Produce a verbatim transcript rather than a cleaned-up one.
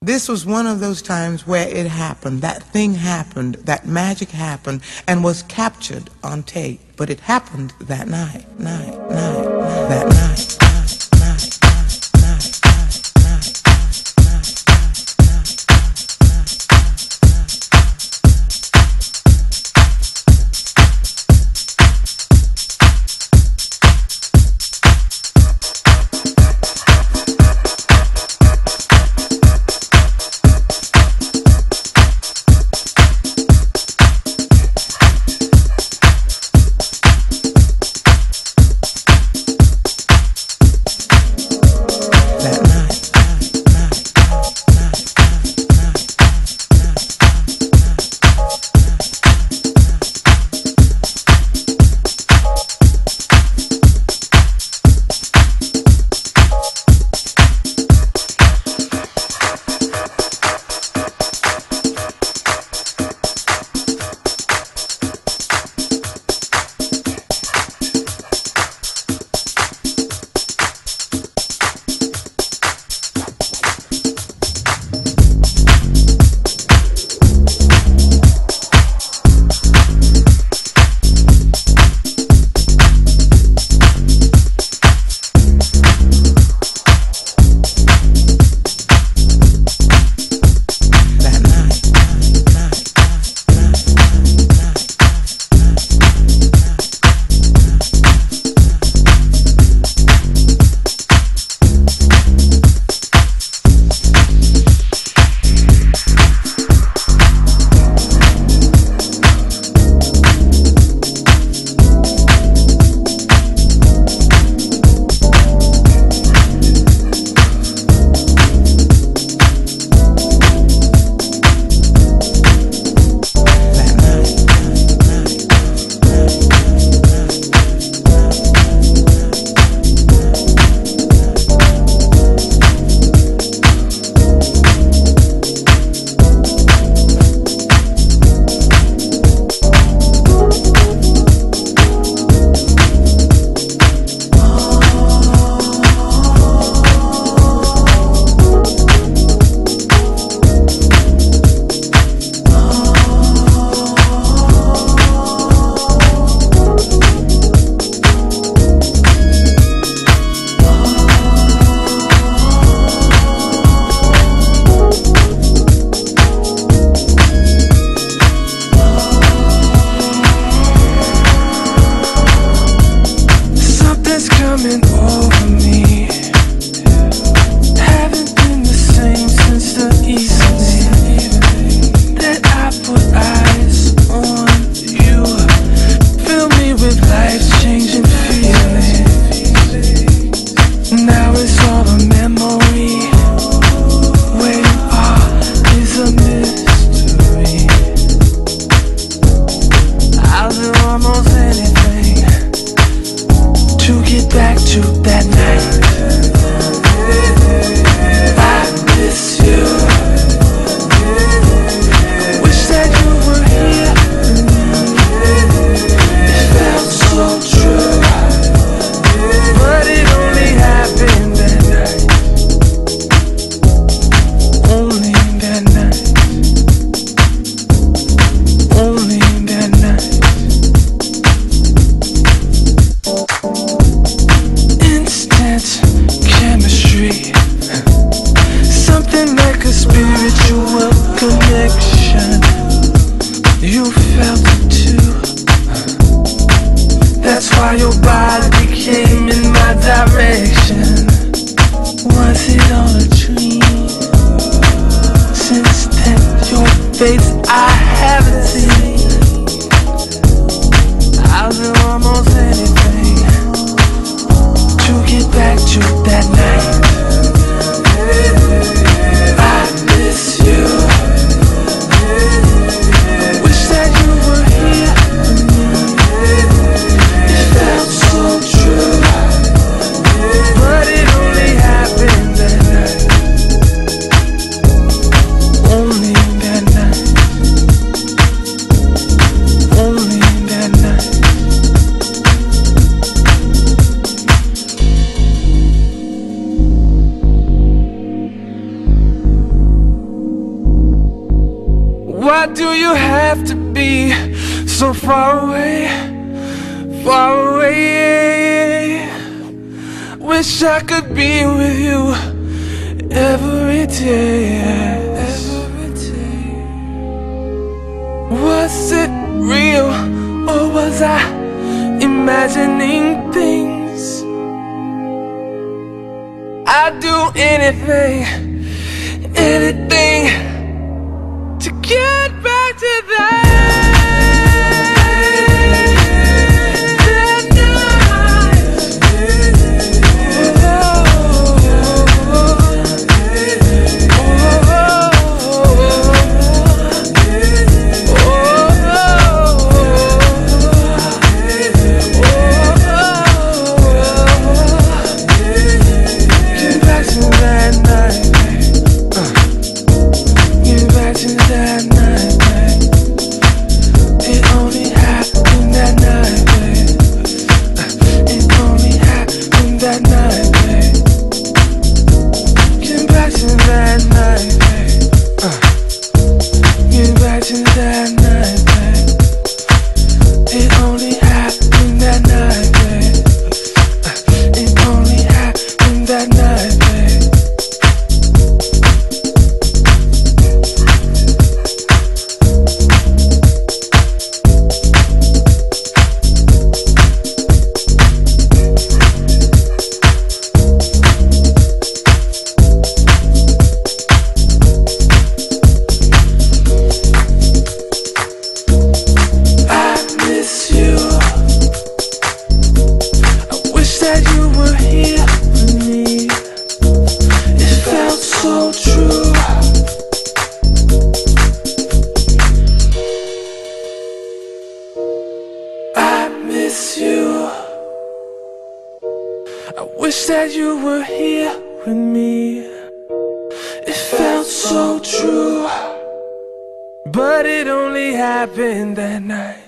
This was one of those times where it happened. That thing happened, that magic happened, and was captured on tape. But it happened that night, night, night, night, that night. Why do you have to be so far away, far away? Wish I could be with you every day, every day. Was it real, or was I imagining things? I'd do anything, anything to get back to that. I wish that you were here with me. It felt so true, but it only happened that night.